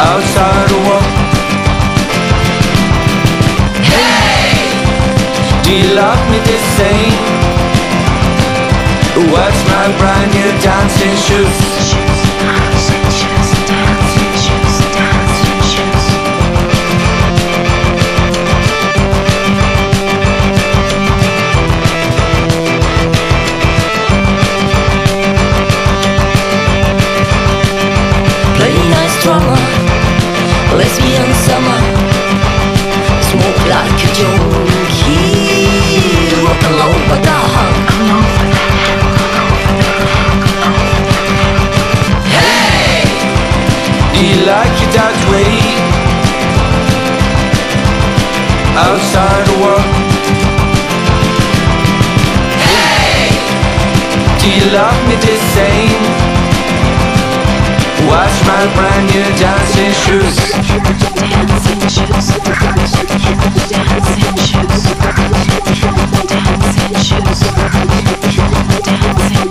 outside the wall. Hey, do you love me the same? What's my brand new dancing shoes? Dancing shoes, dancing shoes, dancing shoes. Play nice drama, lesbian summer. Smoke like a junkie, rock along with the hunk. Hey, Do you like it that way? Outside the world. hey, Do you love me the same? Watch my brand new dancing shoes. dancing shoes, dancing shoes, dancing shoes, dancing shoes, dancing